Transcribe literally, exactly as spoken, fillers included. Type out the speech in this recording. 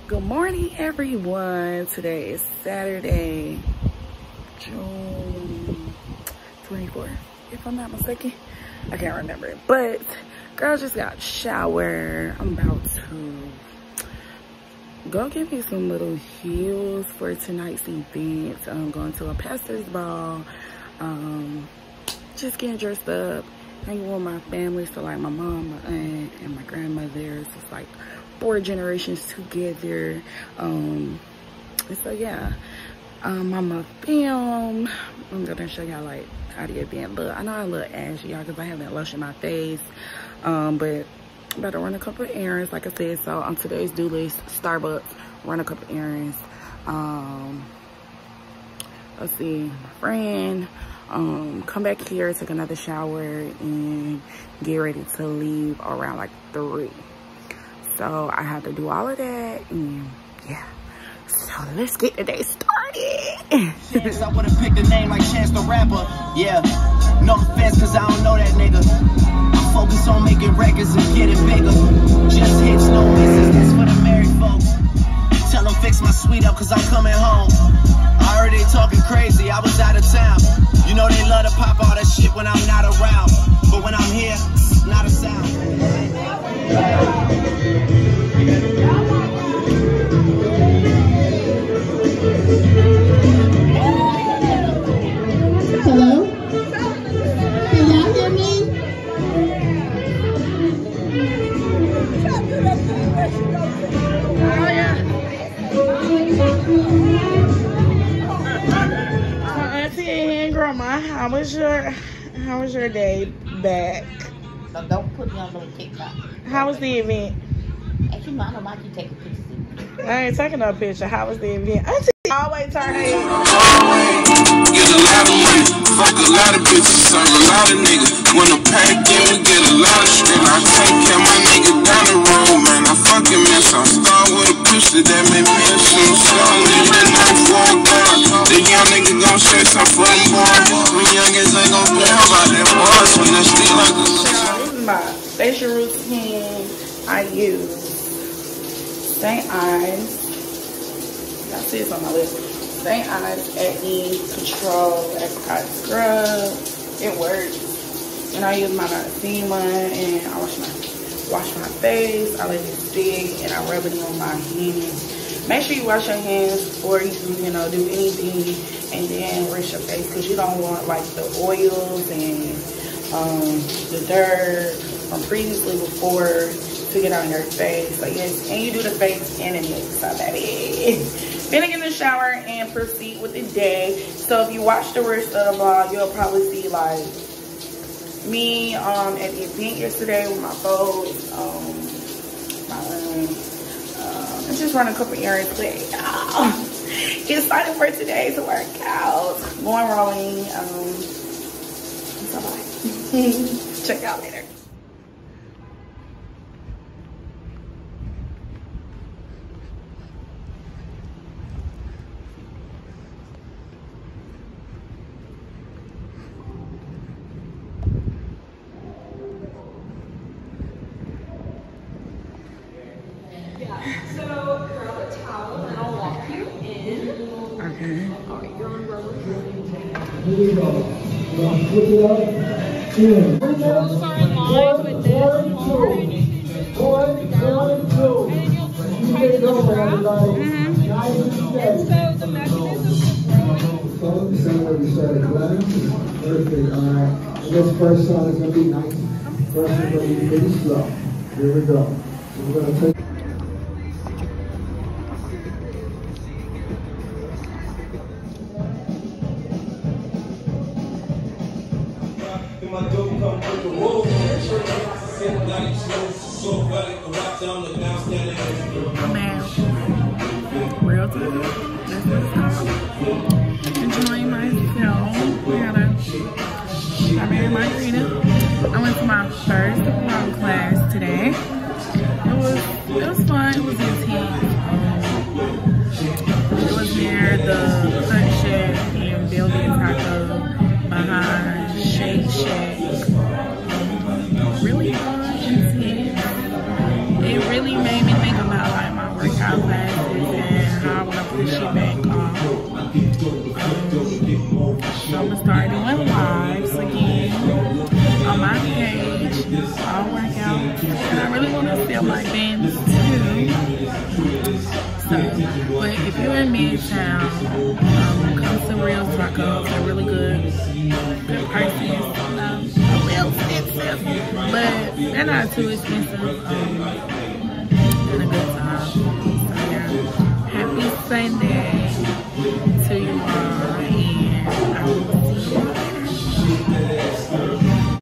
Good morning, everyone. Today is Saturday, June twenty-fourth, if I'm not mistaken. I can't remember it, but girl just got showered. I'm about to go get me some little heels for tonight's event. I'm going to a pastor's ball. Um, just getting dressed up, hanging with my family. So like my mom, my aunt, and my grandmother. So it's like four generations together. Um, and so yeah, um, I'm a film. I'm gonna show y'all like how the event look. I know I look ashy, y'all, because I haven't lotioned my face. Um, but I'm about to run a couple of errands, like I said. So on today's do list, Starbucks, run a couple of errands. Um, let's see, my friend. Um, come back here, take another shower, and get ready to leave around like three. So I have to do all of that, and yeah. So let's get the day started. Chance, I would've picked a name like Chance the Rapper. Yeah, no offense, cause I don't know that nigga. I focus on making records and getting bigger. Just hits, no misses, that's for the married folks. Tell them fix my suite up, cause I'm coming home. I heard they talking crazy, I was out of town. You know they love to pop all that shit when I'm not around. But when I'm here, not a sound. Hello? Can y'all hear me? Oh yeah. Auntie and Grandma, how was your how was your day back? So don't put me on no TikTok. How was the event? Actually, no, I don't mind you taking pictures. I ain't taking no picture. How was the event? Auntie always turn her head. Get a lot of money, fuck a lot of bitches, serve a lot of niggas. When the pack in, we get a lot of shit. I take care of my nigga down the road, man. I fucking miss. I start with a pistol that made me a shoot. Slowly, that night for a gun. The young nigga gon' say something for them boys. We youngins ain't gon' play about that boys when they still like a This is my facial routine. I use Saint Ives. I see this on my list. Saint Ives Acne Control Apricot Scrub. It works. And I use my Niacin and I wash my wash my face. I let it stick and I rub it on my hands. Make sure you wash your hands before you you know do anything, and then rinse your face, because you don't want like the oils and um, the dirt from previously before to get on your face. So yes, and you do the face and the neck. So that is. Then I get in the shower and proceed with the day. So if you watch the rest of the vlog, you'll probably see like me um, at the event yesterday with my folks. Um, my, um, I just run a couple errands today. Get excited for today to work out. Going rolling. Um, so bye. Check out later. So grab a towel and I'll walk you in. Okay. All right, you're on roller. Here we go. We're going to flip it up. Two. Girls are in line with this hard. One, one, two. You get going, everybody. Nice and steady. So the mechanism is growing. So, the same way we started eleven. Perfect. All right. And this first song is going to be nice. First one's going to be pretty slow. Here we go. So we're going to take. My dope come with the roll. Sit like slow, so well, like a rock down the down standing. Man, real good. Enjoying myself. We had a strawberry margarita. I went to my first prom class today. It was it was fun. It was intense. Um, it was near the Hunt Shack and Building Taco behind Shake Shack. Really fun, intense. It really made me think about like my workout class Midtown. Um, come to Real Tacos. They're really good. Good prices. Um, a little expensive, but they're not too expensive. Um,